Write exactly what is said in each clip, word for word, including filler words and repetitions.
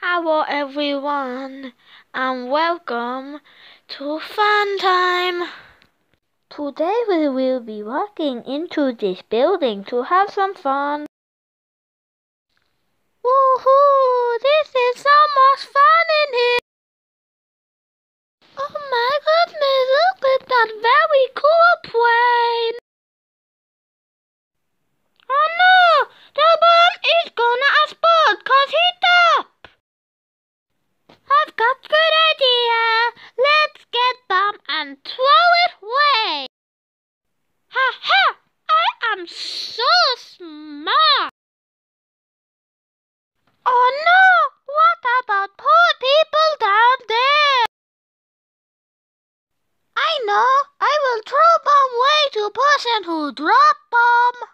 Hello everyone, and welcome to Fun Time. Today we will be walking into this building to have some fun. Woohoo! This is so much fun in here! Oh my goodness, look at that very cool plane! Oh no! The bomb is gonna explode cause he's up! I've got a good idea! Let's get bomb and throw it away! Ha ha! I am so smart! Oh no! What about poor people down there? I know! I will throw bomb way to person who drop bomb!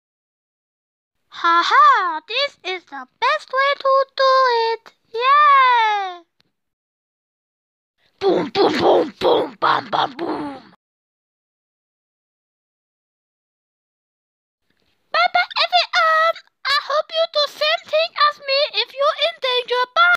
Ha ha! This is the best way to do it! Yay! Boom boom boom boom bam bam boom! Bye bye everyone! I hope you do same thing as me if you're in danger. Bye!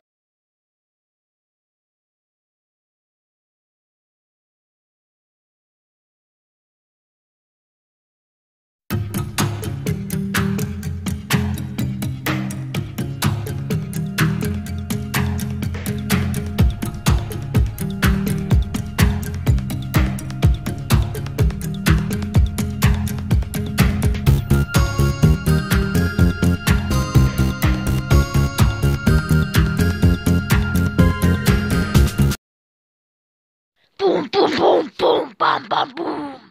Boom boom boom boom bam bam boom!